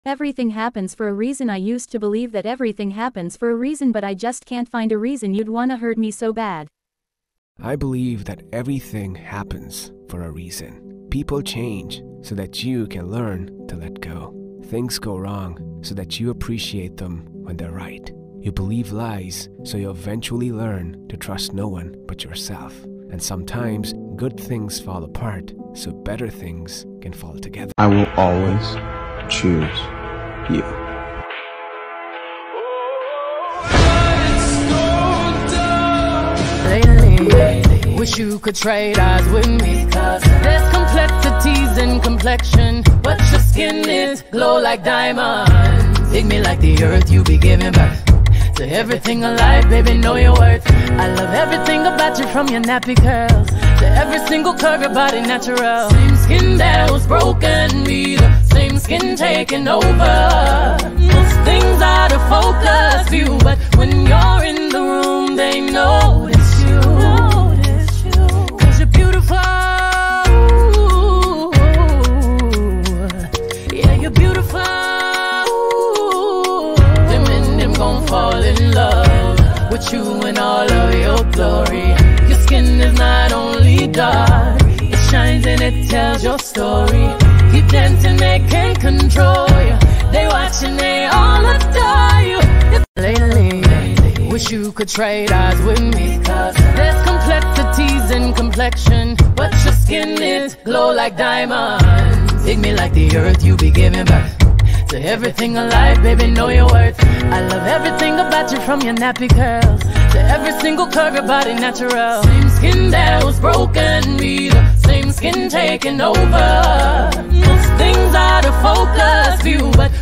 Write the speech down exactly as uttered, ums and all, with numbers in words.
Everything happens for a reason. I used to believe that everything happens for a reason, but I just can't find a reason you'd wanna hurt me so bad. I believe that everything happens for a reason. People change so that you can learn to let go. Things go wrong so that you appreciate them when they're right. You believe lies so you eventually learn to trust no one but yourself. And sometimes good things fall apart so better things can fall together. I will always choose you. Lately, wish you could trade eyes with me, cause there's complexities in complexion, but your skin is glow like diamonds. Dig me like the earth, you be giving birth to everything alive, baby, know your worth. I love everything about you, from your nappy curls to every single curve, your body natural. Same skin that was broken, be the same skin taking over. Most things out of focus view, but when you're in the room, they notice you. Cause you're beautiful. Yeah, you're beautiful. Women, them gon' fall in love with you in all of your glory. Your skin is not only dark, it shines and it tells your story. Keep dancing, they can't control you. They watching, they all adore you. Lately, lately, wish you could trade eyes with me, cause there's complexities in complexion, but your skin is glow like diamonds. Dig me like the earth, you be giving birth to everything alive, baby, know your worth. I love everything about you, from your nappy curls to every single curve, your body natural. Same skin that was broken, be the same skin taking over. Most things out of focus view, but